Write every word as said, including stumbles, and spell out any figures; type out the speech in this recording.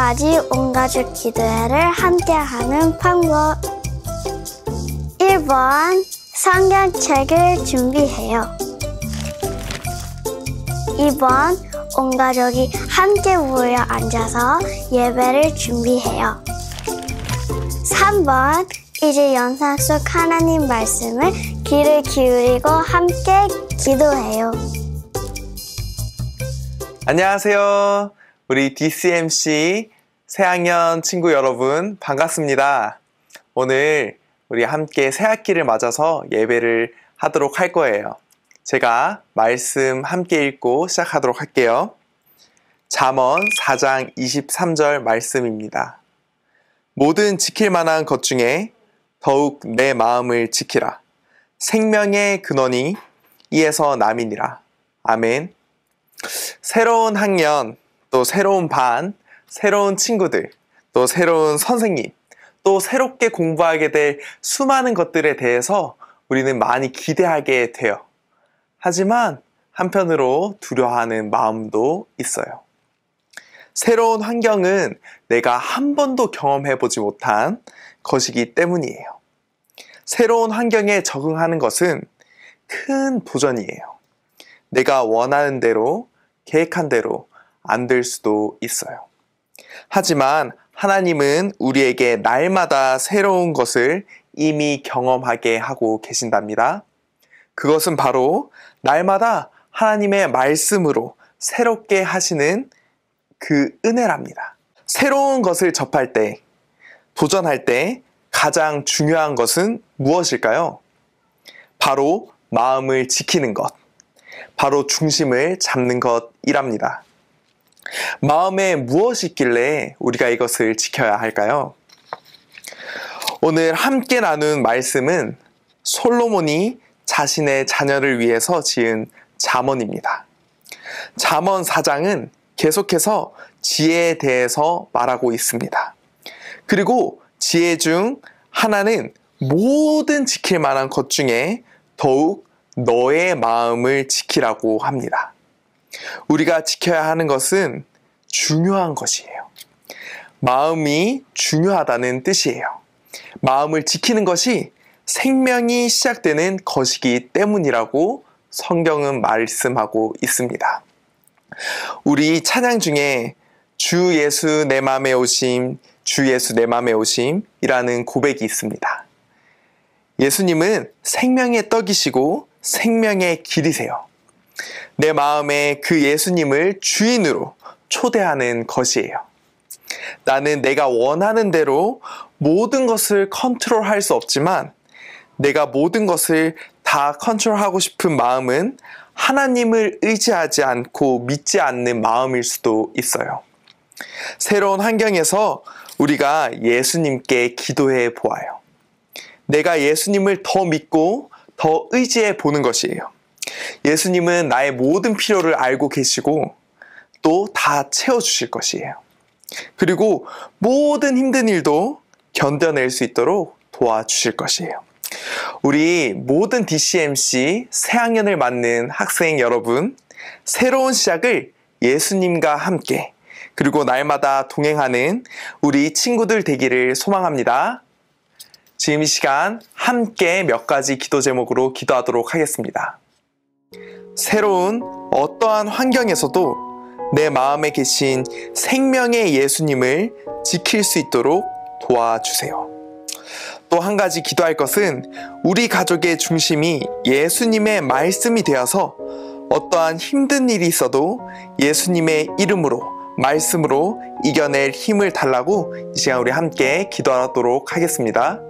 가지 온가족 기도회를 함께하는 방법. 일 번. 성경책을 준비해요. 이 번. 온 가족이 함께 모여 앉아서 예배를 준비해요. 삼 번. 이제 영상 속 하나님 말씀을 귀를 기울이고 함께 기도해요. 안녕하세요. 우리 디씨엠씨 새학년 친구 여러분 반갑습니다. 오늘 우리 함께 새학기를 맞아서 예배를 하도록 할 거예요. 제가 말씀 함께 읽고 시작하도록 할게요. 잠언 사 장 이십삼 절 말씀입니다. 모든 지킬 만한 것 중에 더욱 내 마음을 지키라. 생명의 근원이 이에서 남이니라. 아멘. 새로운 학년, 또 새로운 반, 새로운 친구들, 또 새로운 선생님, 또 새롭게 공부하게 될 수많은 것들에 대해서 우리는 많이 기대하게 돼요. 하지만 한편으로 두려워하는 마음도 있어요. 새로운 환경은 내가 한 번도 경험해보지 못한 것이기 때문이에요. 새로운 환경에 적응하는 것은 큰 도전이에요. 내가 원하는 대로, 계획한 대로 안 될 수도 있어요. 하지만 하나님은 우리에게 날마다 새로운 것을 이미 경험하게 하고 계신답니다. 그것은 바로 날마다 하나님의 말씀으로 새롭게 하시는 그 은혜랍니다. 새로운 것을 접할 때, 도전할 때 가장 중요한 것은 무엇일까요? 바로 마음을 지키는 것, 바로 중심을 잡는 것이랍니다. 마음에 무엇이 있길래 우리가 이것을 지켜야 할까요? 오늘 함께 나눈 말씀은 솔로몬이 자신의 자녀를 위해서 지은 잠언입니다. 잠언 사 장은 계속해서 지혜에 대해서 말하고 있습니다. 그리고 지혜 중 하나는 모든 지킬 만한 것 중에 더욱 너의 마음을 지키라고 합니다. 우리가 지켜야 하는 것은 중요한 것이에요. 마음이 중요하다는 뜻이에요. 마음을 지키는 것이 생명이 시작되는 것이기 때문이라고 성경은 말씀하고 있습니다. 우리 찬양 중에 주 예수 내 맘에 오심, 주 예수 내 맘에 오심이라는 고백이 있습니다. 예수님은 생명의 떡이시고 생명의 길이세요. 내 마음에 그 예수님을 주인으로 초대하는 것이에요. 나는 내가 원하는 대로 모든 것을 컨트롤할 수 없지만 내가 모든 것을 다 컨트롤하고 싶은 마음은 하나님을 의지하지 않고 믿지 않는 마음일 수도 있어요. 새로운 환경에서 우리가 예수님께 기도해 보아요. 내가 예수님을 더 믿고 더 의지해 보는 것이에요. 예수님은 나의 모든 필요를 알고 계시고 또 다 채워주실 것이에요. 그리고 모든 힘든 일도 견뎌낼 수 있도록 도와주실 것이에요. 우리 모든 디씨엠씨 새학년을 맞는 학생 여러분, 새로운 시작을 예수님과 함께 그리고 날마다 동행하는 우리 친구들 되기를 소망합니다. 지금 이 시간 함께 몇 가지 기도 제목으로 기도하도록 하겠습니다. 새로운 어떠한 환경에서도 내 마음에 계신 생명의 예수님을 지킬 수 있도록 도와주세요. 또 한 가지 기도할 것은 우리 가족의 중심이 예수님의 말씀이 되어서 어떠한 힘든 일이 있어도 예수님의 이름으로, 말씀으로 이겨낼 힘을 달라고 이 시간 우리 함께 기도하도록 하겠습니다.